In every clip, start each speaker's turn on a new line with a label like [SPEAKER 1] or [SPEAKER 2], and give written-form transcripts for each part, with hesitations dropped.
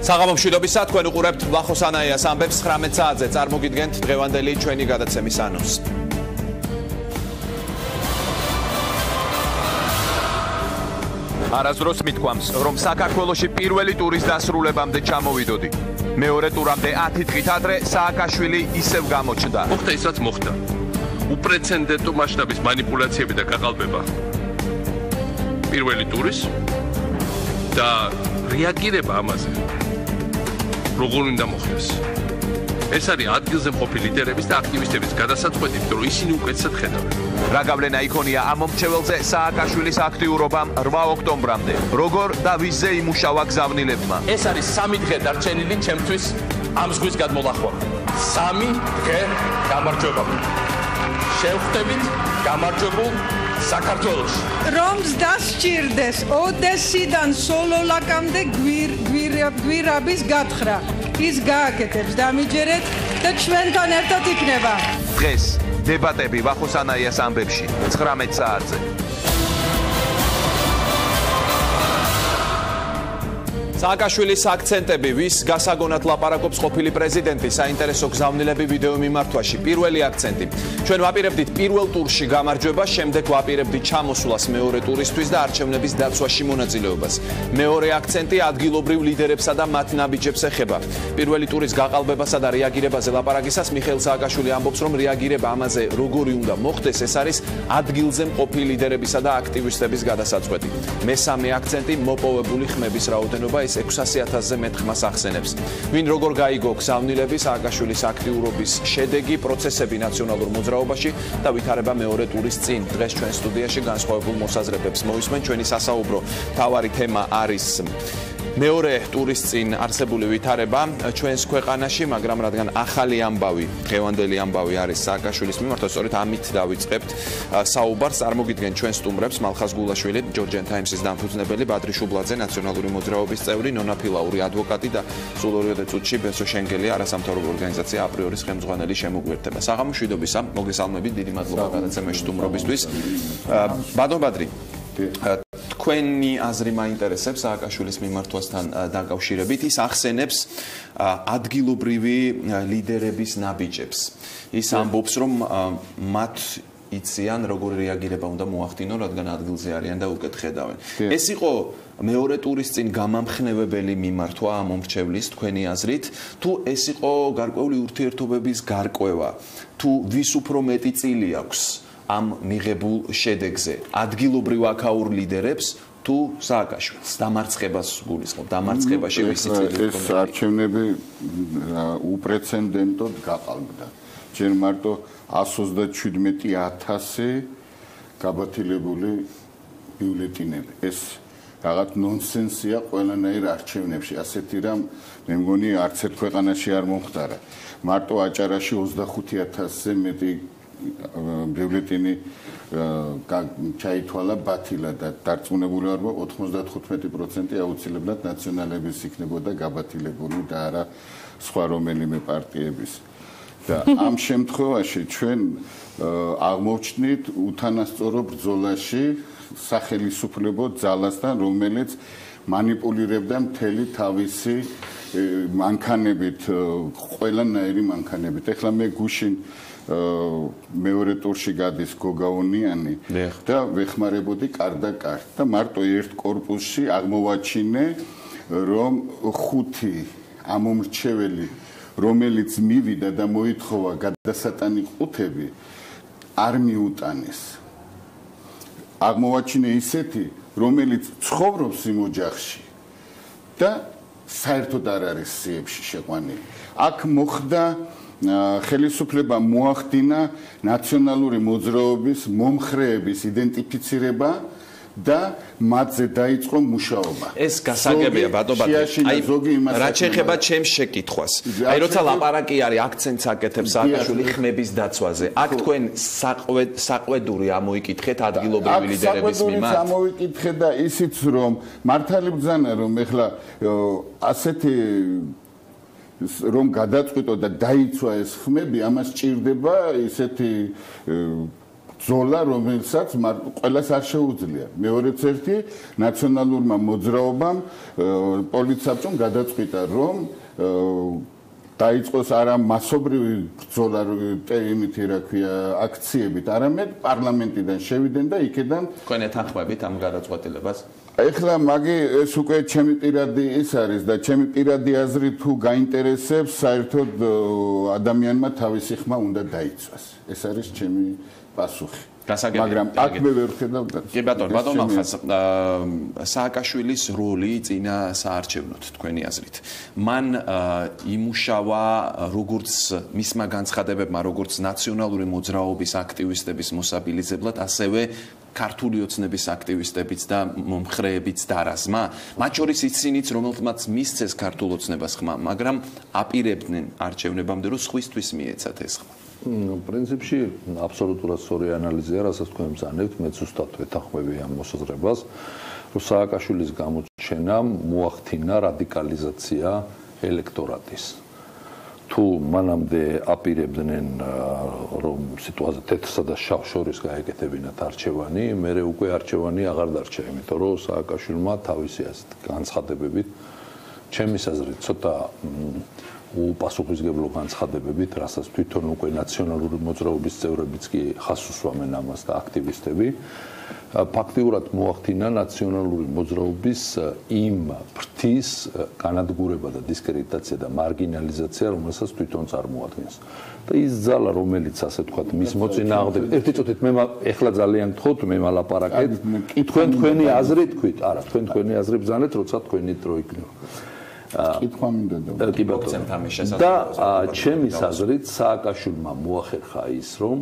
[SPEAKER 1] საღამო მშვიდობისა, თქვენ უყურებთ ვლახოს ანაიას ამბებს 19 საათზე. წარმოგიდგენთ დღევანდელი ჩვენი გადაცემის ანონსი. არასდროს მithქვამს, რომ საქართველოში პირველი ტურის დასრულებამდე ჩამოვიდოდი. მეორე ტურამდე 10 დღით ადრე სააკაშვილი ისევ გამოჩნდა.
[SPEAKER 2] მოხდა ის, რაც მოხდა. უპრეცედენტო მასშტაბის манипуляციები და გაყალბება პირველი ტურის და რეაგირება ამაზე როგორ უნდა მოხდეს. ეს არის ადგილზე მყოფი ლიდერების და აქტივისტების გადასაწყვეტი, რომ ისინი უკეთესად ხედავენ.
[SPEAKER 1] რა გავლენა იქონია ამ მომრჩეველზე სააკაშვილის აქტიურობამ 8 ოქტომბრამდე? როგორ და ვისზე იმუშავა გზავნილებმა?
[SPEAKER 3] ეს არის 3 დღე დარჩენილი ჩემთვის ამ ზღვის გადმოლახვა. 3 დღე გამარჯვება. შევხვდებით გამარჯვებულ საქართველოში.
[SPEAKER 4] რომ დასჭირდეს ოდესიდან სოლოლაკამდე გვირაბის გათხრა. ის გააკეთებს დამიჯერეთ და ჩვენთან ერთად იქნება.
[SPEAKER 1] დღეს დებატები ვლახოს ანაიას ამბებში 19 საათზე. სააკაშვილის აქცენტები, ვის გასაგონად ლაპარაკობს ყოფილი პრეზიდენტი, საინტერესო გზავნილები ვიდეო მიმართვაში. პირველი აქცენტი. ჩვენ ვაპირებდით პირველ ტურში გამარჯვება, შემდეგ ვაპირებდით ჩამოსვლას მეორე ტურისთვის და არჩევნების დაცვაში მონაწილეობას. მეორე აქცენტი ადგილობრივ ლიდერებსა და მათ ნაბიჯებს ეხება. პირველი ტურის გაყალბებასა და რეაგირებაზე ლაპარაკისას მიხეილ სააკაშვილი ამბობს, რომ რეაგირება ამაზე როგორი უნდა მოხდეს, ეს არის ადგილზე მყოფი ლიდერებისა და აქტივისტების გადასაწყვეტი. მესამე აქცენტი მოპოვებული ხმების რაოდენობა, ეს 600,000-ზე მეტ ხმას ახსენებს. ვინ როგორ გაიგო გზავნილების სააკაშვილის აქტიურობის შედეგი, პროცესები ნაციონალურ მოძრაობაში და ვითარება მეორე ტურის წინ. დღეს ჩვენ სტუდიაში განსხვავებულ მოსაზრებებს მოვისმენთ. ჩვენი სასაუბრო მთავარი თემა არის მეორე ტურის წინ არსებული ვითარება ჩვენს ქვეყანაში, მაგრამ რადგან ახალი ამბავი, დღევანდელი ამბავი არის სააკაშვილის მიმართ, სწორედ ამით დავიწყებთ საუბარს. წარმოგიდგენ ჩვენ სტუმრებს: მალხაზ გულაშვილი, Georgian Times-ის დამფუძნებელი, ბადრი შუბლაძე, ნაციონალური მოძრაობის წევრი, ნონა ფილაური, ადვოკატი და სულ 2 წუთში ბესო შენგელი, არასამთავრობო ორგანიზაცია აპრიორის ხელმძღვანელი შემოგვიერთება. საღამო მშვიდობისა, მოგესალმებით, დიდი მადლობა გადაცემაში სტუმრობისთვის. ბადო ბადრი, თქვენი აზრი მაინტერესებს სააკაშვილის მიმართვასთან დაკავშირებით. ის ახსენებს ადგილობრივი ლიდერების ნაბიჯებს. ის ამბობს, რომ მათ იციან როგორი რეაგირება უნდა მოახდინონ, რადგან ადგილზე არიან და უკეთ ხედავენ. ეს იყო მეორე ტურის წინ გამამხნევებელი მიმართვა ამ მომრჩევლის თქვენი აზრით, თუ ეს იყო გარკვეული ურთიერთობების გარკვევა, თუ ვის უფრო მეტი წილი აქვს ამ მიღებულ შედეგზე, ადგილობრივ აქაურ ლიდერებს თუ სააკაშვილს? დამარცხებას გულისხმობ, დამარცხებაში ვისი წილი იყო?
[SPEAKER 5] ეს არჩევნები უპრეცედენტოდ გაყალბდა. ჯერ მარტო 127,000 გაბათილებული ბიულეტინები. ეს რაღაც ნონსენსია ყველანაირ არჩევნებში. ასეთი რამ მე მგონი არც ერთ ქვეყანაში არ მომხდარა. მარტო აჭარაში 25,000-ზე მეტი ბიულეტინი ჩაითვალა ბათილა და დარწმუნებული ვარ, რომ 95% აუცილებლად ნაციონალების იქნებოდა გაბათილებული და არა სხვა რომელიმე პარტიების. და ამ შემთხვევაში ჩვენ აღმოვჩნით უთანასწორო ბრძოლაში სახელისუფლებო ძალასთან, რომელიც манипуლირებდა მთელი თავისი მანქანებით, ყველანაირი მანქანებით. ეხლა მე გუშინ მეორე ტურში გადის გოგაონიანი და ვეხმარებოდი კარდაკარ და მარტო ერთ კორპუსში აღმოვაჩინე, რომ 5 ამომრჩეველი, რომელიც მივიდა და მოითხოვა გადასატანი ყუთები, არ მიუტანეს. აღმოვაჩინე ისეთი, რომელიც ცხოვრობს იმ ოჯახში და საერთოდ არ არის სიებში შეყვანილი. აქ მოხდა ხელისუფლება მოახდინა ნაციონალური მოძრაობის მომხრეების იდენტიფიცირება და მათზე დაიწყო მუშაობა.
[SPEAKER 1] ეს გასაგებია ბატონო. აი, რაც შეეხება ჩემს შეკითხვას. აი, როცა ლაპარაკი არის, აქცენტს აკეთებს სააკაშვილი ხმების დაცვაზე. აქ თქვენ საყვედური ამოიკითხეთ ადგილობრივი ლიდერების მიმართ?
[SPEAKER 5] ამოიკითხეთ და ისიც რომ მართალი ბრძანა რომ ეხლა ასეთი რომ გადაწყვიტო და დაიცვა ეს ხმები, ამას ჭირდება ისეთი ბრძოლა, რომელსაც ყველას არ შეუძლია. მეორეც ერთი ნაციონალურმა მოძრაობამ პოლიცსაბჭომ გადაწყვიტა, რომ დაიწყოს არა მასობრივი ბრძოლა, იმითი რა ქვია, აქციებით, არამედ პარლამენტიდან შევიდნენ და იქიდან
[SPEAKER 1] თქვენ ეთანხმებით ამ გადაწყვეტილებას?
[SPEAKER 5] ეხლა მაგი ეს უკვე ჩემი პირადი ის არის და ჩემი პირადი აზრი თუ გაინტერესებს, საერთოდ ადამიანმა თავისი ხმა უნდა დაიცვას. ეს არის ჩემი პასუხი. მაგრამ აქ მე ვერ ხედავ და
[SPEAKER 1] კი ბატონო მალხაზ სააკაშვილის როლი წინა საარჩევნოთ თქვენი აზრით მან იმუშავა როგორც მისმა განცხადებებმა როგორც ნაციონალური მოძრაობის აქტივისტების მოსაბილიზებლად ასევე ქართული ოცნების აქტივისტებიც და მომხრეებიც დარაზმა მათ შორის ისინიც რომელთაც მისცეს ქართულ ოცნებას ხმა მაგრამ აპირებდნენ არჩევნებამდე რომ სხვისთვის მიეცათ ეს ხმა
[SPEAKER 6] პრინციპში აბსოლუტურად სწორი ანალიზია, რასაც თქვენ ბრძანებთ, მე ზუსტად ვეთანხმები ამ მოსაზრებას, რომ სააკაშვილის გამოჩენამ მოახდინა რადიკალიზაცია ელექტორატის. თუ მანამდე აპირებდნენ რომ სიტუაცია თეთრსა და შავ შორის გაეკეთებინათ არჩევანი, მერე უკვე არჩევანი აღარ დარჩა, იმიტომ რომ სააკაშვილმა თავისი ასეთ განცხადებებით, ჩემის აზრით, ცოტა უპასუხისმგებლო განცხადებებით, რასაც თვითონ უკვე ნაციონალური მოძრაობის წევრებიც კი ხას უსვამენ ამას და აქტივისტები, ფაქტიურად მოახდინა ნაციონალური მოძრაობის იმ ფრთის განადგურება და დისკრედიტაცია და მარგინალიზაცია, რომელსაც თვითონ წარმოადგენს. და ის ძალა, რომელიც ასე ვთქვათ, მის მოწინააღმდეგე, ერთი წუთით მე ეხლა ძალიან გთხოვთ, მე მალაპარაკეთ, თქვენ თქვენი აზრი თქვით, არა, თქვენ თქვენი აზრი ბრძანეთ, როცა თქვენი დრო იქნება.
[SPEAKER 5] კითხვა მინდა
[SPEAKER 6] და ჩემის აზრით სააკაშვილმა მოახერხა ის რომ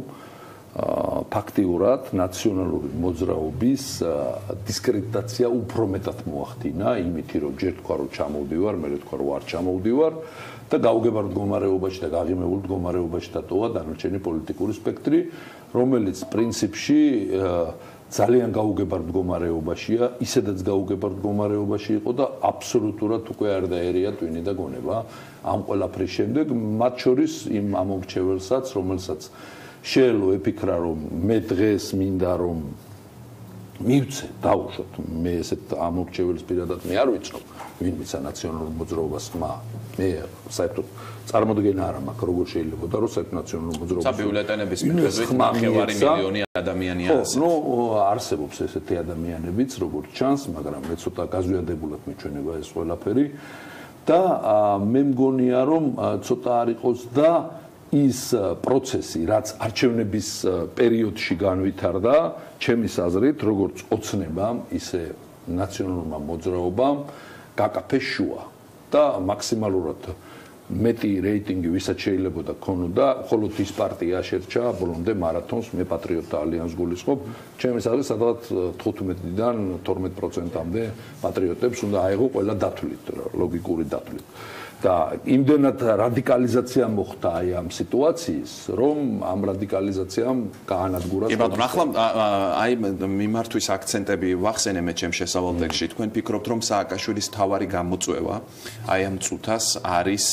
[SPEAKER 6] ფაქტიურად ნაციონალური მოძრაობის დისკრედიტაცია უფრო მეტად მოახდინა იმითი რომ ჯერ თქვა რომ ჩამოვდივარ, მერე თქვა რომ არ ჩამოვდივარ და გაუგებარ მდგომარეობაში და გაღიმებულ მდგომარეობაში დატოვა დანარჩენი პოლიტიკური სპექტრი, რომელიც პრინციპში ძალიან გაუგებარ მდგომარეობაშია, ისედაც გაუგებარ მდგომარეობაში იყო და აბსოლუტურად უკვე არ დაერია ტვინი და გონება ამ ყველაფრის შემდეგ, მათ შორის იმ ამომრჩეველსაც, რომელსაც შეელო ეფიქრა, რომ მე დღეს მინდა რომ მივცე, დავუშვათ, მე ესეთ ამომრჩეველს პირადად მე არ ვიცნობ, ვინ მიცა ნაციონალურ მოძრაობას ხმა, მე საერთოდ წარმოდგენა არ მაქვს, როგორ შეიძლება და რომ საერთოდ ნაციონალურ მოძრაობას
[SPEAKER 1] საბიულეტენების მიხედვით 9 მილიონი ადამიანია ასე.
[SPEAKER 6] ნუ არსებობს ესეთი ადამიანებიც, როგორც ჩანს, მაგრამ მე ცოტა გაზვიადებულად მიჩვენება ეს ყველაფერი და მე მგონია რომ ცოტა არ იყოს და ის პროცესი, რაც არჩევნების პერიოდში განვითარდა, ჩემის აზრით, როგორც ოცნებამ, ისე ნაციონალურმა მოძრაობამ გაკაფეს შუა და მაქსიმალურად მეტი რეიტინგი ვისაც შეიძლება და ქონოდა, მხოლოდ ის პარტია შერჩა ბოლომდე მარათონს, მე პატრიოტთა ალიანსს გულისხმობ, ჩემის აზრით, სადღაც 15-დან 12%-მდე პატრიოტებს უნდა აიღო ყველა დათვლით, ლოგიკური დათვლით. და იმდენად რადიკალიზაცია მოხდა აი ამ სიტუაციის, რომ ამ რადიკალიზაციამ გაანადგურა.
[SPEAKER 1] კი ბატონო, ახლა აი მიმართვის აქცენტები ვახსენე მე ჩემ შესავალ ტექსტში. თქვენ ფიქრობთ, რომ სააკაშვილის თავარი გამოწვევა აი ამ წუთას არის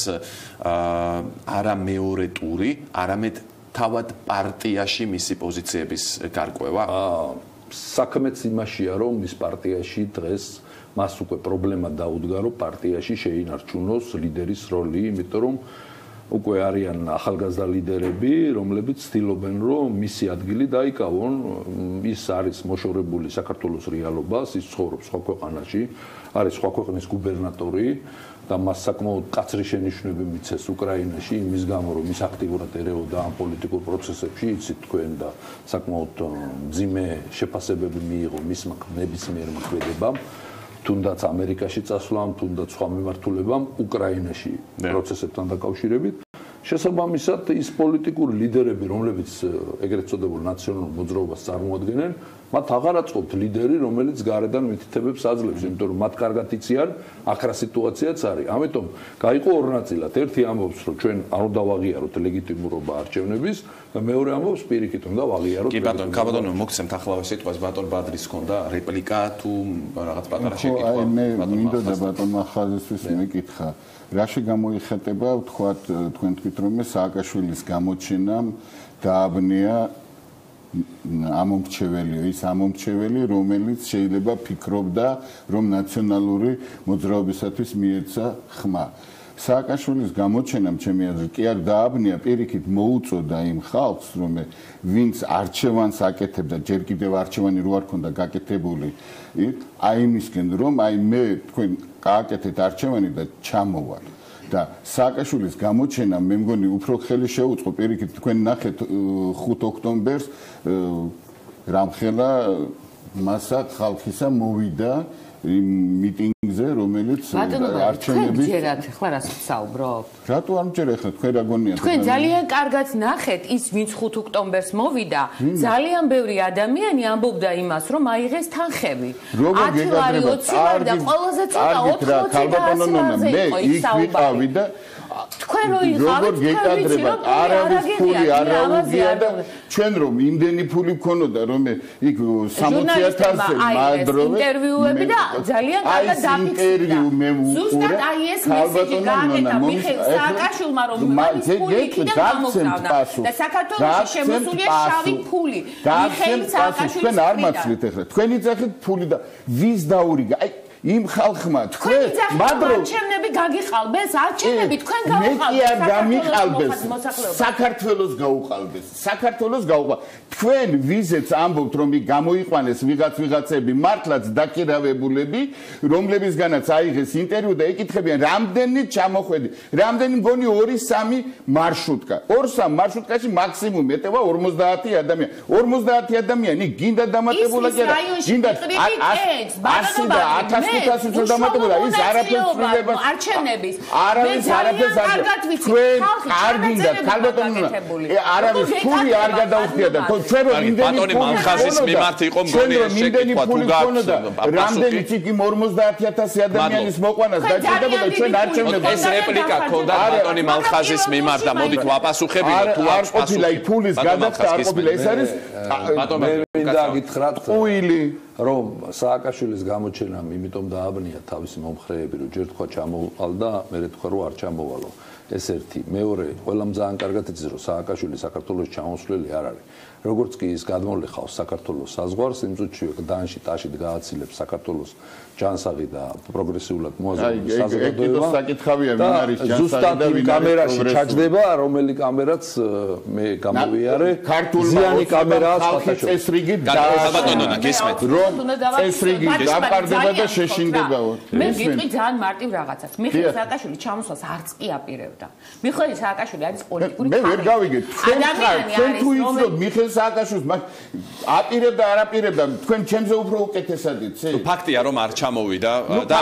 [SPEAKER 1] არა მეორე ტური, არამედ თავად პარტიაში მისი პოზიციების გარკვევა?
[SPEAKER 6] საქმეც იმაშია, რომ მის პარტიაში დღეს მას უკვე პრობლემა დაუდგა, რომ პარტიაში შეინარჩუნოს ლიდერის როლი, იმიტომ რომ უკვე არიან ახალგაზრდა ლიდერები, რომლებიც ცდილობენ, რომ მისი ადგილი დაიკავონ. ის არის მოშორებული საქართველოს რეალობას, ის ცხოვრობს სხვა ქვეყანაში, არის სხვა ქვეყნის გუბერნატორი და მას საკმაოდ კაცრი შენიშვნები მიცეს უკრაინაში, იმის გამო, რომ ის აქტიურად ერეოდა ამ პოლიტიკურ პროცესებში, იცით თქვენ და საკმაოდ მძიმე შეფასებები მიიღო მისმა ნებისმიერ მოქმედებამ. თუნდაც ამერიკაში წასვლამ, თუნდაც სხვა მიმართულებამ უკრაინაში პროცესებთან დაკავშირებით. შესაბამისად, ის პოლიტიკური ლიდერები, რომლებიც ეგრეთ წოდებულ ნაციონალურ მოძრაობას წარმოადგენენ, მათ აღარ აწყობთ ლიდერი, რომელიც გარედან მითითებებს აძლევს, იმიტომ რომ მათ კარგად იციან, აქ რა სიტუაციაც არის. ამიტომ გაიყო ორ ნაწილად. ერთი ამბობს, რომ ჩვენ არ უნდა ვაღიაროთ ლეგიტიმურობა არჩევნების და მეორე ამბობს, პირიქით უნდა ვაღიაროთ.
[SPEAKER 1] კი ბატონო, კაბადონო, მოგცემთ ახლა სიტყვას ბატონ ბადრის ქონდა რეპლიკა თუ რაღაც პატარა შეკითხვა?
[SPEAKER 5] მე მინდოდა ბატონმა ხაზისთვის მეკითხა. რაში გამოიხატება, ვთქვათ, თქვენ თქვით რომ სააკაშვილის გამოჩენამ დააბნია ამომრჩეველიო, ის ამომრჩეველი, რომელიც შეიძლება ფიქრობდა, რომ ნაციონალური მოძრაობისათვის მიეცა ხმა. სააკაშვილის გამოჩენამ ჩემი აზრით კი არ დააბნია, პირიქით მოუწოდა იმ ხალხს, რომ ვინც არჩევანს აკეთებდა, ჯერ კიდევ არჩევანი რო არ ქონდა გაკეთებული, აი იმისკენ რომ აი მე თქვენ გააკეთეთ არჩევანი და ჩამოვალ. და სააკაშვილის გამოჩენამ მე მგონი უფრო ხელი შეუწყო, პირიქით თქვენ ნახეთ 5 ოქტომბერს რამხელა მასა ხალხისა მოვიდა იმ მიტინგზე, რომელიც
[SPEAKER 7] არჩევნების ჯერათ ხლა რასაც საუბრობთ?
[SPEAKER 5] რატო არ მჯერა ხა თქვენ რა გონიათ?
[SPEAKER 7] თქვენ ძალიან კარგად ნახეთ ის ვინც 5 ოქტომბერს მოვიდა, ძალიან ბევრი ადამიანი ამბობდა имас, რომ აიღეს თანხები. 10 ლარი 20 ლარი და ყველაზე ცოტა 80
[SPEAKER 5] მე იქ ვიყავი და
[SPEAKER 7] თქვენ რო იღავთ,
[SPEAKER 5] გეკადრებათ, არავის ფული არ აუგია და ჩვენ რომ იმდენი ფული გქონოდა, რომ იქ 60,000-ზე მადროვე
[SPEAKER 7] ინტერვიუები და ძალიან კარგად დაფიქსირდა. ზუსტად აი ეს მესეჯი გააკეთა მიხეილ სააკაშვილმა, რომ მალის ფული იქიდან გამოგზავნა და საქართველოში შემოსულია შავი ფული. მიხეილ სააკაშვილის
[SPEAKER 5] თქვენ არ მაცლით ახლა. თქვენი ძახით ფული და ვის დაურიგა? აი იმ ხალხმა თქვენ მადრო
[SPEAKER 7] არჩევნები გაგიყალბეს, არჩევნები თქვენ გაუყალბეთ.
[SPEAKER 5] მე კი არ გამიყალბეს, საქართველოს გაუყალბეს. საქართველოს გაუყალბეს. თქვენ ვიზეც ამბობთ, რომ გამოიყვანეს ვიღაცები მართლაც დაქირავებულები, რომლებისგანაც აიღეს ინტერვიუ და ეკითხებიან, რამდენი ჩამოხვედი, რამდენი მგონი 2-3 მარშრუტკა. 2-3 მარშრუტკაში მაქსიმუმ ეტევა 50 ადამიანი. 50 ადამიანი გინდა დამატებულა კი არა. გინდა 100 და 1500 დამატებულა ის არაფერს ცვლილებას
[SPEAKER 7] არჩევნების.
[SPEAKER 5] არავის არაფერს არ თქვენ არ გინდა ქალბატონო არავის ფული არ გადაუხდია და ჩვენ რომ იმდენი
[SPEAKER 1] ბატონი მალხაზის მიმართ იყო მგონი ეს შეკითხვა თუ გაქვს
[SPEAKER 5] რამდენი ციკი 50,000 ადამიანის მოყვანას დაჭირდებოდა ჩვენ არჩევნები
[SPEAKER 1] ეს რეპლიკა ქონდა ბატონი მალხაზის მიმართ და მოდით ვაპასუხებინო თუ არ
[SPEAKER 5] ყოფილა ფულის გადახდა არ ყოფილა ეს არის
[SPEAKER 1] ბატონო
[SPEAKER 6] მინდა გითხრათ
[SPEAKER 5] უილი
[SPEAKER 6] რომ სააკაშვილის გამოჩენამ იმიტომ დააბნია თავისი მომხრეები, რომ ჯერ თქვა ჩამოვალ და მერე თქვა რომ არ ჩამოვალო. ეს ერთი, მეორე, ყველამ ძალიან კარგად იცის, რომ სააკაშვილი საქართველოს ჩამოსვლელი არ არის. როგორც კი ის გადმოვლიხავს საქართველოს საზღვარს, იმ წუთშივე გდანში, ტაშით გააცილებს საქართველოს ჯანსაღი და პროგრესიულად მოაზროვნე საზოგადოება.
[SPEAKER 5] საკითხავია ვინ არის ჯანსაღი და
[SPEAKER 6] ზუსტად იმ კამერაში ჩაჯდება, რომელი კამერაც მე გამოვიარე. ზიანი კამერაა
[SPEAKER 5] ხალხის წესრიგი
[SPEAKER 1] ბატონო გესმეთ
[SPEAKER 5] რომ წესრიგი დაპარდება და შეშინდებაო.
[SPEAKER 7] მე ვიტყვი ძალიან მარტივ რაღაცას. მიხეილ სააკაშვილი ჩამოსვლას არც კი აპირებდა. მიხეილ სააკაშვილი არის პოლიტიკური
[SPEAKER 5] მე ვერ გავიგე. თქვენ თუ იცოდეთ მიხეილ სააკაშვილს აპირებდა არ აპირებდა თქვენ ჩემზე უფრო უკეთესად იცით?
[SPEAKER 1] ფაქტია რომ არ ჩამოვიდა და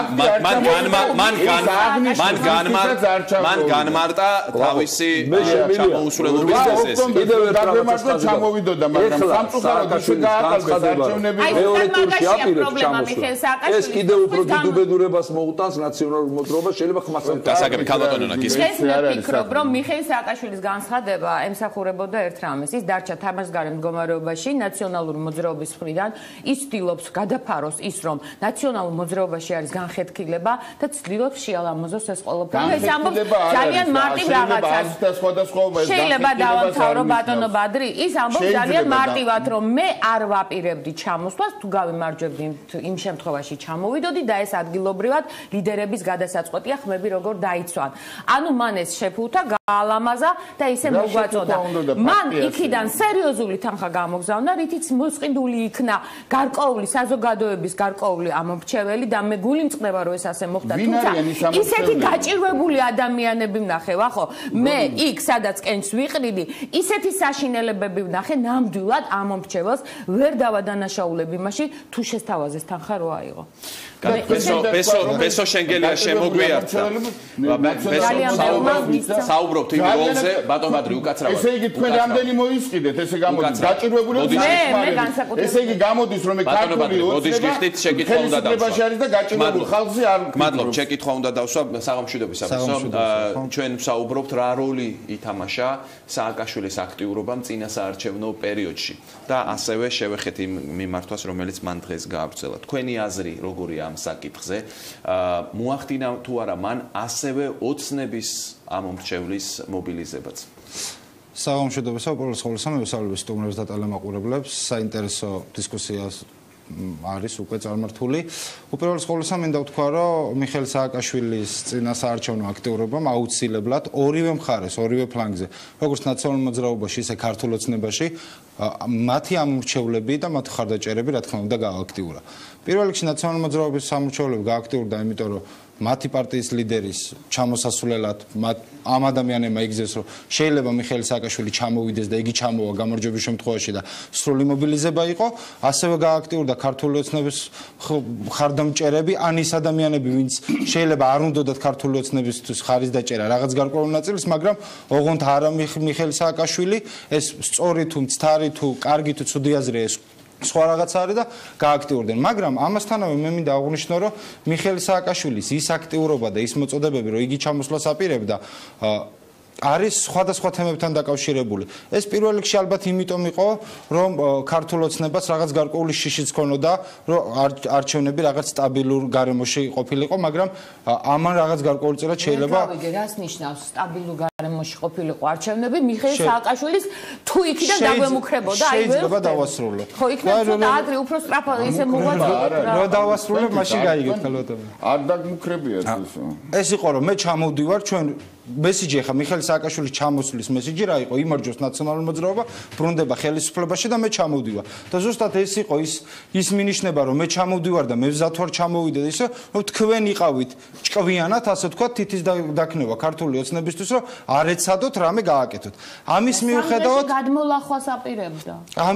[SPEAKER 1] მან განმარტა თავისი ჩამოუსვლელობის წესს.
[SPEAKER 5] კიდევ ერთხელ ჩამოვიდოდა, მაგრამ სამწუხაროდ ის გააყალბეს არჩევნები.
[SPEAKER 6] მეორე ტურში აპირებს ჩამოსვლა. ეს კიდევ უფრო დიდ უბედურებას მოუტანს ნაციონალურ მოძრაობას, შეიძლება ხმას
[SPEAKER 1] გასაგები ქალბატონო გისმენთ.
[SPEAKER 7] ეს მე ვფიქრობ, რომ მიხეილ სააკაშვილის განცხადება ემსახურებოდა ერთ რამეს. ის დარჩა თამაშგარე მდგომარეობაში ნაციონალური მოძრაობის მხრიდან. ის ცდილობს გადაფაროს ის, რომ ნაციონალურ მოძრაობაში არის განხეთქილება და ცდილობს შეალამოზოს ეს ყველაფერი. ეს ამბობს ძალიან მარტივ რაღაცას. შეიძლება დავამთავრო ბატონო ბადრი, ის ამბობს ძალიან მარტივად, რომ მე არ ვაპირებდი ჩამოსვლას, თუ გავიმარჯვებდი იმ შემთხვევაში ჩამოვიდოდი და ეს ადგილობრივად ლიდერების გადასაწყვეტია ხმები როგორ დაიცვან. ანუ მან ეს შეფუთა, გაალამაზა და ისე მოგვაწოდა. მან იქიდან სერიოზული თანხა გამოგზავნა, რითიც მოსყიდული იქნა გარკვეული საზოგადოების გარკვეული ამომრჩეველი და მე გული მწყდება რომ ეს ასე მოხდა, თუმცა ისეთი გაჭირვებული ადამიანები ვნახე, ვახო, მე იქ სადაც კენჭს ვიყრიდი, ისეთი საშინელებები ვნახე, ნამდვილად ამომრჩეველს ვერ დავადანაშაულებ იმაში, თუ შესთავაზეს თანხა რო აიღო.
[SPEAKER 1] ბესო შენგელია შემოგვიართა. საუბრობთ იმ როლზე, ბატონ ბადრი უკაცრავად.
[SPEAKER 5] ესე იგი თქვენ რამდენი მოისყიდეთ, ესე გამოდის გაჭირვებულებს ესე იგი გამოდის რომ ქართული
[SPEAKER 1] მოდის გიხდით შეკითხვა უნდა დავსვა.
[SPEAKER 5] არის და გაჭირვებულ ხალხზე არ
[SPEAKER 1] მადლობ, შეკითხვა უნდა დავსვა საღამოშვიდობისათვის. ჩვენ ვსაუბრობთ რა როლი ითამაშა სააკაშვილის აქტიურობამ წინა საარჩევნო პერიოდში და ასევე შევეხეთ იმ მიმართვას, რომელიც მან დღეს გააგრძელა. თქვენი აზრი როგორია ამ საკითხზე? მოახდინა თუ არა მან ასევე ოცნების ამომრჩევლის მობილიზებაც?
[SPEAKER 8] საღამოშობისა უპირველეს ყოვლისა მე ვესალმები სტუმრებს და ტელემაყურებლებს საინტერესო დისკუსიას არის უკვე წარმართული. უპირველეს ყოვლისა მინდა ვთქვა, რომ მიხეილ სააკაშვილის წინასაარჩევნო აქტიურობამ აუცილებლად ორივე მხარეს, ორივე ფლანგზე, როგორც ნაციონალურ მოძრაობაში, ისე ქართულ ოცნებაში, მათი ამორჩევლები და მათი ხარდაჭერები, რა თქმა უნდა, გააქტიურა. პირველ რიგში ნაციონალურ მოძრაობის ამორჩევლები გააქტიურდა, იმიტომ რომ მათი პარტიის ლიდერის ჩამოსასვლელად ამ ადამიანებმა იგზეს, რომ შეიძლება მიხეილ სააკაშვილი ჩამოვიდეს და იგი ჩამოვა გამარჯვების შემთხვევაში და სრული მობილიზება იყო, ასევე გააქტიურდა ქართული ოცნების ხარდამჭერები, ან ის ადამიანები, ვინც შეიძლება არ უნდათ ქართული ოცნებისთვის ხარის დაჭერა რაღაც გარკვეულ ნაწილს, მაგრამ ოღონდ არა მიხეილ სააკაშვილი, ეს სწორი თუ მცდარი თუ კარგი თუ ცუდი აზრია ეს სხვა რაღაცა არის და გააქტიურდნენ, მაგრამ ამასთანავე მე მინდა აღვნიშნო, რომ მიხეილ სააკაშვილის ის აქტიურობა და ის მოწოდებები, რომ იგი ჩამოსვლას აპირებდა, არის სხვადასხვა თემებთან დაკავშირებული. ეს პირველ რიგში ალბათ იმიტომ იყო, რომ ქართულ ოცნებას რაღაც გარკვეული შიშიც ქონოდა, რომ არჩევნები რაღაც სტაბილურ გარემოში ყოფილიყო, მაგრამ ამან რაღაც გარკვეულწილად შეიძლება
[SPEAKER 7] რას ნიშნავს სტაბილურ გარემოში ყოფილიყო არჩევნები მიხეილ სააკაშვილის თუ იქიდან დაგვემუქრებოდა აი
[SPEAKER 8] შეიძლება დავასრულო.
[SPEAKER 7] ხო იქნება ცოტა ადრე უფრო სწრაფად ისე მოგვაწოდა.
[SPEAKER 8] რა დავასრულებ, მაშინ გაიგეთ ხალხო.
[SPEAKER 5] არ დაგმუქრებიათ ისო.
[SPEAKER 8] ეს იყო რომ მე ჩამოვდივარ ჩვენ მესიჯი ხა მიხეილ სააკაშვილის ჩამოსვლის მესიჯი რა იყო იმარჯვოს ნაციონალური მოძრაობა ბრუნდება ხელისუფლებაში და მე ჩამოვდივარ და ზუსტად ეს იყო ის მინიშნება რომ მე ჩამოვდივარ და მე ვზად ვარ ჩამოვიდე ისე რომ თქვენ იყავით ჭკვიანად ასე თქვა თითის დაქნევა ქართული ოცნებისთვის რომ არ ეცადოთ რამე გააკეთოთ ამის მიუხედავად
[SPEAKER 7] გადმოლახვას აპირებდა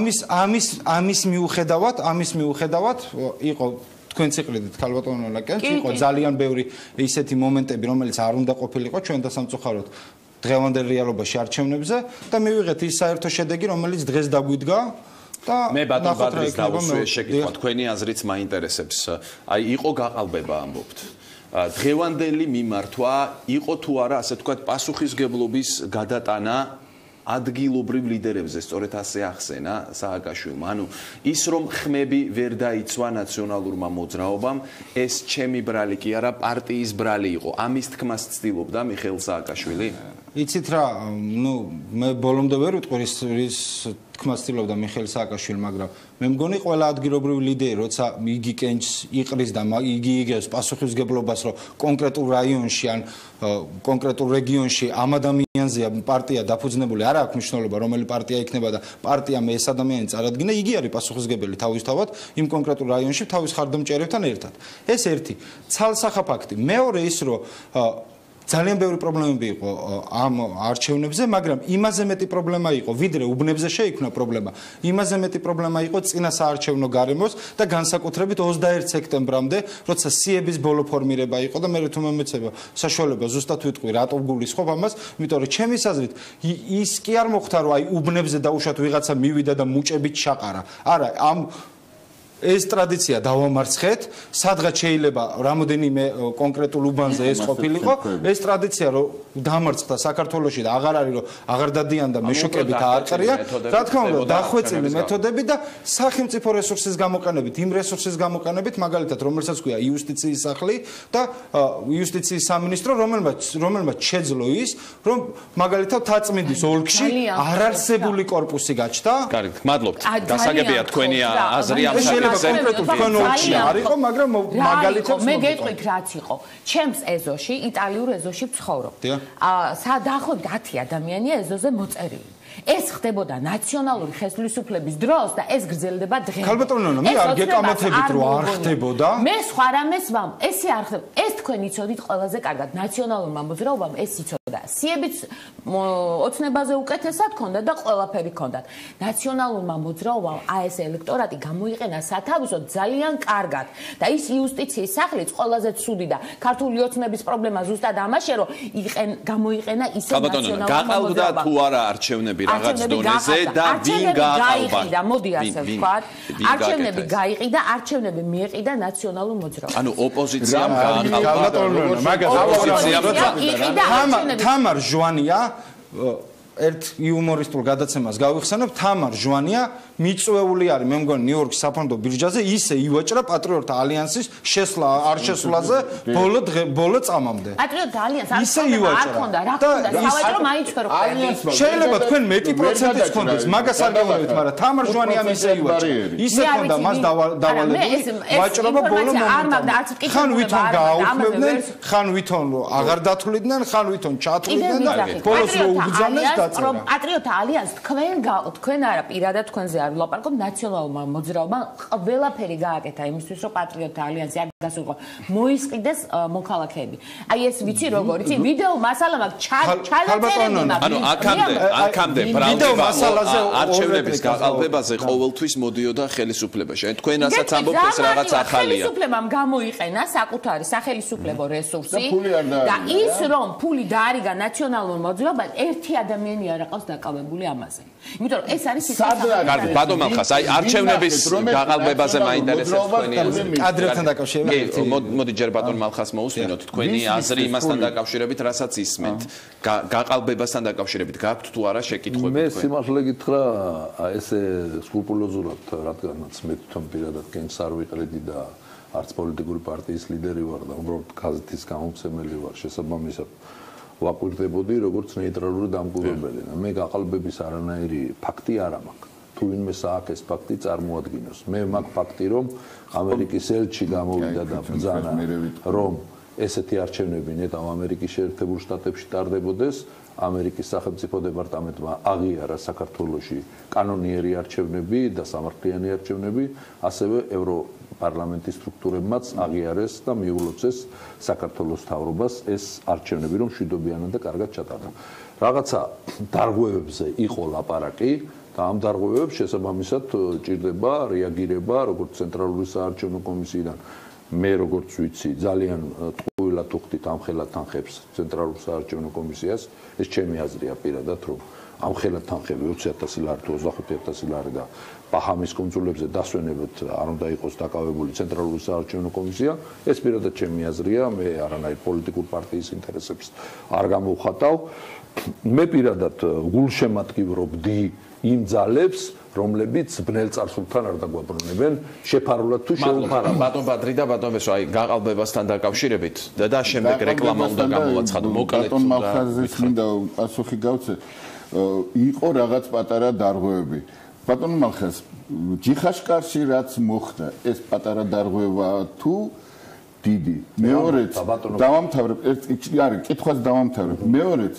[SPEAKER 8] ამის მიუხედავად იყო თქვენ ციკლით ქალბატონო ლაკიანჩი იყო ძალიან ბევრი ისეთი მომენტები რომელიც არ უნდა ყოფილიყო ჩვენ და სამწუხაროდ დღევანდელ რეალობაში არჩევნებზე და მივიღეთ ის საერთო შედეგი რომელიც დღეს დაგვიდგა და
[SPEAKER 1] მე ბატონ ბადრის დავუსვე შეკითხვა თქვენი აზრიც მაინტერესებს აი იყო გაყალბება ამბობთ დღევანდელი მიმართვა იყო თუ არა ასე თქვა პასუხისგებლობის გადატანა ადგილობრივ ლიდერებზე სწორედ ასე ახსენა სააკაშვილმა. ანუ ის რომ ხმები ვერ დაიცვა ნაციონალურმა მოძრაობამ, ეს ჩემი ბრალი კი არა, პარტიის ბრალი იყო. ამის თქმას ცდილობდა მიხეილ სააკაშვილი?
[SPEAKER 8] იცით რა, მე ბოლომდე ვერ ვიტყვი ის თქმას ცდილობდა მიხეილ სააკაშვილი, მაგრამ მე მგონი ყველა ადგილობრივი ლიდერი, როცა იგი კენჭს იყრის და იგი იგებს პასუხისგებლობას, რომ კონკრეტულ რაიონში ან კონკრეტულ რეგიონში ამ ადამიანზეა პარტია დაფუძნებული, არ აქვს მნიშვნელობა, რომელი პარტია იქნება და პარტიამ ეს ადამიანი წარადგინა, იგი არის პასუხისგებელი თავისთავად იმ კონკრეტულ რაიონში თავის ხარდამჭერებთან ერთად. ეს ერთი. ცალსახა ფაქტი. მეორე ის, რომ ძალიან ბევრი პრობლემები იყო ამ არჩევნებზე, მაგრამ იმაზე მეტი პრობლემა იყო, ვიდრე უბნებზე შეიქმნა პრობლემა. იმაზე მეტი პრობლემა იყო წინა საარჩევნო გარემოს და განსაკუთრებით 21 სექტემბრამდე, როცა სიების ბოლო ფორმირება იყო და მე თუ მომეცება საშუალება ზუსტად ვიტყვი, რატო გულისხმობ ამას, იმიტომ რომ ჩემის აზრით ის კი არ მოხდა, რომ აი უბნებზე დაუშვათ ვიღაცა მივიდა და მუჭებით ჩაყარა. არა, ამ ეს ტრადიცია დავამარცხეთ, სადღაც შეიძლება რამოდენიმე კონკრეტულ უბანზე ეს ყოფილიყო, ეს ტრადიცია რომ დამარცხდა საქართველოში და აღარ არის რომ აღარ დადიან და მეშოკებით აარყრია, რა თქმა უნდა, დახვეწილი მეთოდები და სახელმწიფო რესურსის გამოყენებით, იმ რესურსის გამოყენებით, მაგალითად, რომელსაც ქვია იუსტიციის სახლი და იუსტიციის სამინისტრო, რომელმაც შეძლო ის, რომ მაგალითად თაწმინდის ოლქში არარსებული კორპუსი გაჩნდა.
[SPEAKER 1] კარგად, მადლობთ. გასაგებია თქვენი აზრი ამ
[SPEAKER 8] კონკრეტულ თქვენ ოლქში არ იყო, მაგრამ მაგალითად
[SPEAKER 7] მე გეტყვით რაც იყო. ჩემს ეზოში, იტალიურ ეზოში ვცხოვრობ. დაახლოებით 10 ადამიანია ეზოზე მოწერილი. ეს ხდებოდა ნაციონალური ხელისუფლების დროს და ეს გრძელდება დღემდე.
[SPEAKER 8] ქალბატონო, მე არ გეკამათებით რომ არ ხდებოდა.
[SPEAKER 7] მე სხვა რამეს ვამ, ესე არ ხდება. ეს თქვენ იცოდით ყველაზე კარგად ნაციონალურმა მოძრაობამ ეს იცოდა. სიებიც ოცნებაზე უკეთესად ქონდა და ყველაფერი ქონდათ. ნაციონალურმა მოძრაობამ ეს ელექტორატი გამოიყენა სათავისოდ ძალიან კარგად და ის იუსტიციის სახლიც ყველაზე ცუდი და ქართული ოცნების პრობლემა ზუსტად ამაშია რომ გამოიყენა ისე ნაციონალურმა მოძრაობამ.
[SPEAKER 1] გაყალბდა თუ არა არჩევნები რაღაც დონეზე და ვინ გააყალბა?
[SPEAKER 7] მოდი ასე ვთქვათ. არჩევნები გაიყიდა, არჩევნები მიეყიდა ნაციონალურ მოძრაობას.
[SPEAKER 1] ანუ ოპოზიციამ გააყალბა.
[SPEAKER 8] თამარ ჟვანია ერთ იუმორისტულ გადაცემას გავიხსენებ, თამარ ჟვანია მიწვეული არის მე მგონი ნიუ-იორკის საფონდო ბირჟაზე ისე ივაჭრა პატრიოტთა ალიანსის შესვლა არ შესვლაზე ბოლო წამამდე.
[SPEAKER 7] პატრიოტთა ალიანსი არ ქონდა, რა ქონდა, სავაჭრო მაინც ვერ ხვდები.
[SPEAKER 8] შეიძლება თქვენ მეტი პროცენტიც ქონდეს, მაგას არ გავუვით, მაგრამ თამარ ჟვანიანი ისე ივაჭრა. ისე ქონდა მას დავალებული ვაჭრობა ბოლო მომენტში. ხან ვითომ გააუქმებდნენ, ხან ვითომ აღარ დათვლიდნენ, ხან ვითომ ჩათვლიდნენ და ბოლოს რო უბრძანეს დაწერა.
[SPEAKER 7] პატრიოტთა ალიანსი თქვენ არა პირადად თქვენზე არ ვლაპარაკობ ნაციონალურმა მოძრაობამ ყველაფერი გააკეთა იმისთვის რომ პატრიოტთა ალიანსი არ გასულიყო მოისყიდეს მოქალაქეები. აი ეს vicი როგორ იცი ვიდეო მასალა მაქვს ჩაწერილი მაქვს.
[SPEAKER 1] ანუ აქამდე ბრალდება არჩევნების გაყალბებაზე ყოველთვის მოდიოდა ხელისუფლებაში. აი თქვენ რასაც ამბობთ ეს რაღაც ახალია.
[SPEAKER 7] ხელისუფლებამ გამოიყენა საკუთარი სახელისუფლებო რესურსი და ის რომ ფული დაარიგა ნაციონალურ მოძრაობამ ერთი ადამიანი არ აყავს დაკავებული ამაზე. იმიტომ რომ ეს არის
[SPEAKER 1] კარგი ბატონ მალხას აი არჩევნების გაყალბებაზე მაინტერესებს თქვენი აზრი.
[SPEAKER 8] კადრებთან დაკავშირებით.
[SPEAKER 1] მოდი ჯერ ბატონ მალხას მოусმინოთ თქვენი აზრი იმასთან დაკავშირებით, რასაც ისმენთ. გაყალბებასთან დაკავშირებით გაქვთ თუ არა შეკითხვები
[SPEAKER 6] თქვენ? მე სიმართლე გითხრა, ესე სკრუპულოზურად, რადგანაც მე თვითონ პირადად კენს არ ვიყრიდი და არც პოლიტიკური პარტიის ლიდერი ვარ და უბრალოდ გაზეთის გამომცემელი ვარ, შესაბამისად ვაკვირდებოდი როგორც ნეიტრალური დამკვირვებელი და მე გაყალბების არანაირი ფაქტი არ მაქვს. თუ ვინმე სააქეს ფაქტი წარმოადგინოს. მე მაქვს ფაქტი რომ ამერიკის ელჩი გამოვიდა და ბრძანა რომ ესეთი არჩევნები ნეტავ ამერიკის შეერთებულ შტატებში ტარდებოდეს. ამერიკის სახელმწიფო დეპარტამენტმა აღიარა საქართველოში კანონიერი არჩევნები და სამართლიანი არჩევნები, ასევე ევროპარლამენტის სტრუქტურებმაც აღიარეს და მიულოცეს საქართველოს მთავრობას ეს არჩევნები რომ მშვიდობიანად და კარგად ჩატარდა. რაღაცა დარღვევებზე იყო ლაპარაკი და ამ დარღვევებს შესაბამისად ჭირდება რეაგირება როგორც ცენტრალური საარჩევნო კომისიიდან. მე როგორც ვიცი, ძალიან ტყუილად უხდით ამხელა თანხებს ცენტრალურ საარჩევნო კომისიას. ეს ჩემი აზრია პირადად, რომ ამხელა თანხები 20,000 ლარი თუ 25,000 ლარი და ბაჰამის კუნძულებზე დასვენებად არ უნდა იყოს დაკავებული ცენტრალური საარჩევნო კომისია. ეს პირადად ჩემი აზრია, მე არანაირ პოლიტიკურ პარტიის ინტერესებს არ გამოვხატავ. მე პირადად გულშემატკივრობდი იმ ძალებს რომლებიც ბნელ წარსულთან არ დაგვაბრუნებენ შეფარულად თუ შეუფარავად.
[SPEAKER 1] ბატონ ბადრი და ბატონ ვესო, აი გაყალბებასთან დაკავშირებით და შემდეგ რეკლამა უნდა გამოვაცხადო. მოკლედ
[SPEAKER 5] ბატონ მალხაზის მინდა პასუხი გავცე. იყო რაღაც პატარა დარღვევები. ბატონ მალხაზ, ჯიხაშკარში რაც მოხდა, ეს პატარა დარღვევა თუ დიდი? მეორეც დავამთავრებ, არის კითხვას დავამთავრებ. მეორეც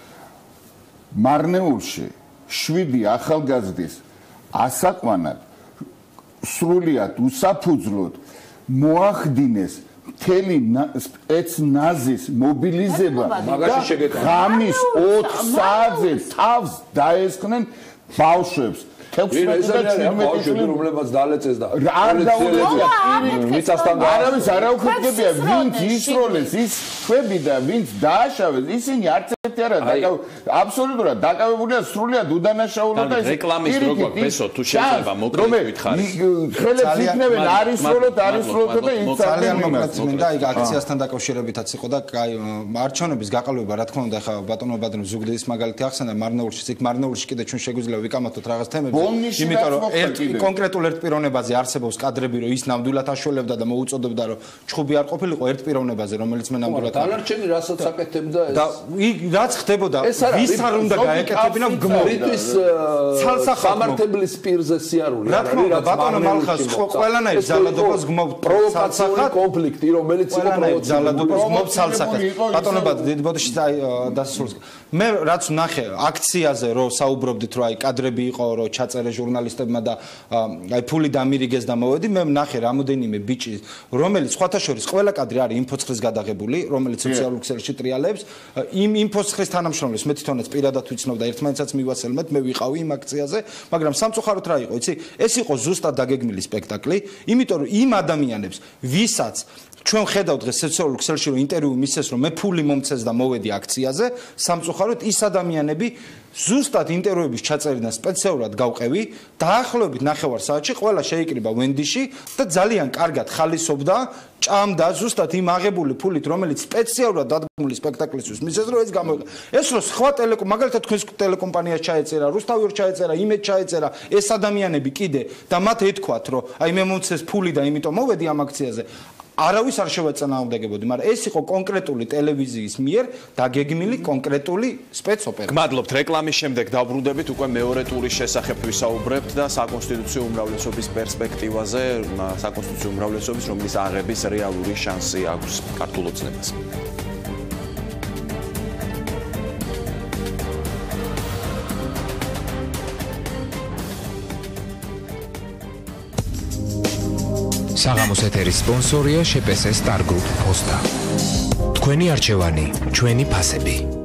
[SPEAKER 5] მარნეულში 7 ახალგაზრდის ასაყვანად სრულიად უსაფუძვლოდ მოახდინეს მთელი სპეცნაზის მობილიზება და ღამის 4 საათზე თავს დაესხნენ ბავშვებს. 16 და 17 წლის
[SPEAKER 6] რომლებაც დალეწეს და
[SPEAKER 5] არ დაუძლებია მიწასთან არავის არ აუქმდებია ვინც ისროლეს ის ხვები და ვინც დააშავეს ისინი არც ერთი არა აბსოლუტურად დაკავებულია სრულიად უდანაშაულო და
[SPEAKER 1] რეკლამის როგორ ბესო თუ შეიძლება მოკლედ გითხარი
[SPEAKER 5] ხელებს იქნებენ არისროლოთ და ის
[SPEAKER 8] ძალიან მომწონს მინდა აი აქციასთან დაკავშირებითაც იყო და აი არჩევნების გაყალბება რა თქმა უნდა ხა ბატონო ბადრიმ ზუგდიდის მაგალითი ახსენა მარნეულში იქ მარნეულში კიდე ჩვენ შეგვიძლია ვიკამათოთ რაღაც თემები იმიტომ რომ კონკრეტულ ერთ პიროვნებაზე არსებობს კადრები რომ ის ნამდვილად აშველებდა და მოუწოდებდა რომ ჩხუბი არ ყოფილიყო ერთ პიროვნებაზე რომელიც მე ნამდვილად
[SPEAKER 6] დანარჩენი რასაც აკეთებდა ეს
[SPEAKER 8] და რაც ხდებოდა ვის არ უნდა გაეკეთებინა გმოვის
[SPEAKER 6] სამართლებლის პირზე სიარული
[SPEAKER 8] რა თქმა უნდა ბატონო მალხას ყველანაირ ძალადობას გმოვ
[SPEAKER 6] პროვოკაციული კონფლიქტი რომელიც იყო პროვოკაციული
[SPEAKER 8] ძალადობას გმოვ ცალსახად ბატონო ბოდიში დასასრულს მე რაც ნახე აქციაზე რომ საუბრობდით რომ აი კადრები იყო რომ ჩაწერე ჟურნალისტებმა და აი ფული დამირიგეს და მოვედი მე ნახე რამოდენიმე ბიჭი რომელიც სხვათა შორის ყველა კადრი არის ინფოცხრის გადაღებული რომელიც სოციალურ ქსელში ტრიალებს იმ ინფოცხრის თანამშრომლებს მე თვითონაც პირადად ვიცნობ და ერთმანეთსაც მივაცელმეთ მე ვიყავი იმ აქციაზე მაგრამ სამწუხაროდ რა იყო იცი ეს იყო ზუსტად დაგეგმილი სპექტაკლი იმიტომ რომ იმ ადამიანებს ვისაც ჩვენ ხედავთ დღეს სოციალურ ქსელში რომ ინტერვიუ მისცეს რომ მე ფული მომცეს და მოვედი აქციაზე სამწუხაროდ ის ადამიანები ზუსტად ინტერვიუების ჩაწერიდან სპეციალურად გავყევი, დაახლოებით 9 საათში ყველა შეიკრიბა ვენდიში და ძალიან კარგად ხალისობდა, ჭამდა ზუსტად იმ აღებული ფულით, რომელიც სპეციალურად დადგმული სპექტაკლისთვის მისცეს, რომ ეს გამოიღო. ეს რო სხვა მაგალითად თქვენს ტელეკომპანიას ჩაეწერა, რუსთავიორ ჩაეწერა, იმედ ჩაეწერა, ეს ადამიანები კიდე და მათ ეთქვათ, რომ აი მე მომცეს ფული და იმიტომ მოვედი ამ აქციაზე. არავის არ შევეწინააღმდეგებოდი, მაგრამ ეს იყო კონკრეტული ტელევიზიის მიერ დაგეგმილი კონკრეტული სპეცოპერა.
[SPEAKER 1] გმადლობთ, რეკლამის შემდეგ დავბრუნდებით, უკვე მეორე ტურის შესახებ ვისაუბრებთ და საკონსტიტუციო უმრავლესობის პერსპექტივაზე, საკონსტიტუციო უმრავლესობის, რომლის აღების რეალური შანსი აქვს ქართულ ოცნებას.
[SPEAKER 9] საღამოს ეთერის სპონსორია შეპესეს სტარ გრუპ ფოსტა. თქვენი არჩევანი, ჩვენი ფასები.